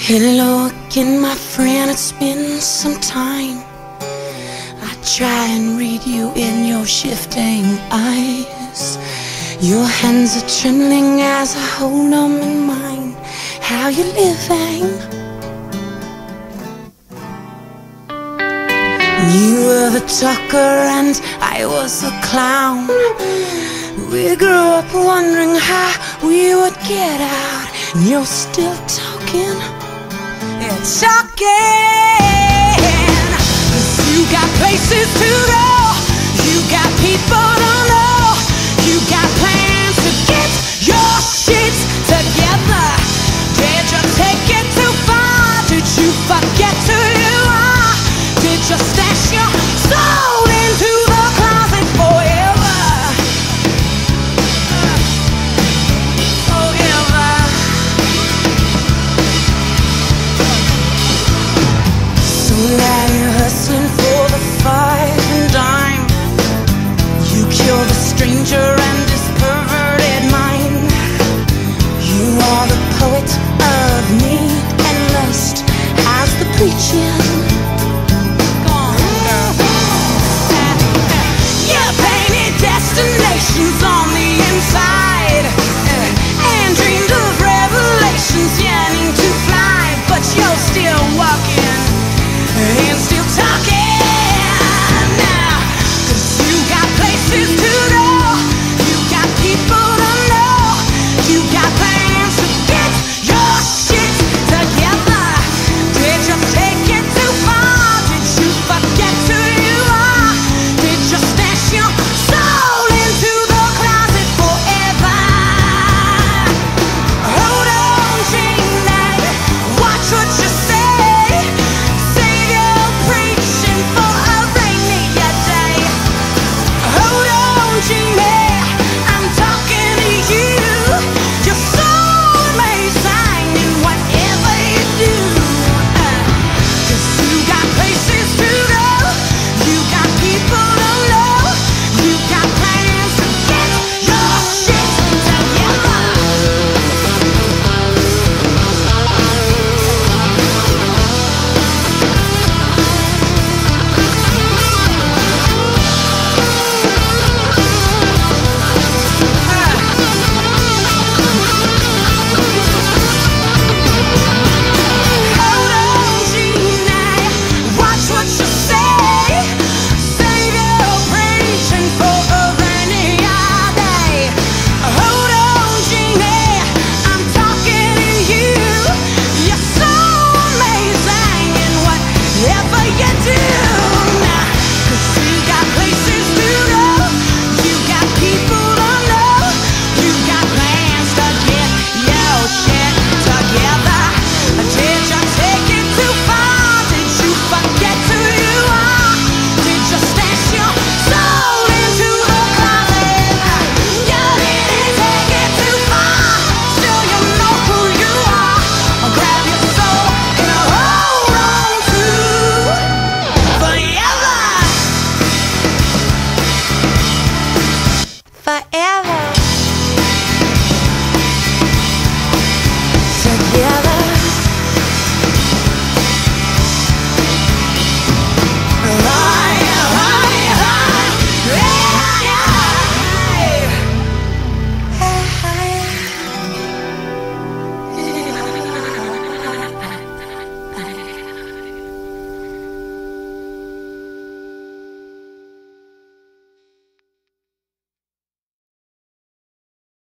Hello again, my friend, it's been some time. I try and read you in your shifting eyes. Your hands are trembling as I hold them in mine. How you living? You were the talker and I was the clown. We grew up wondering how we would get out, and you're still talking. It's talking. 'Cause you got places to go, you got people to know, you got plans to get your shit together. Did you take it too far? Did you forget who you are? Did you stash your soul into the closet forever? Forever. So now you're hustling for the 5 and dime. You kill the stranger and his perverted mind. You are the poet of need and lust, as the preaching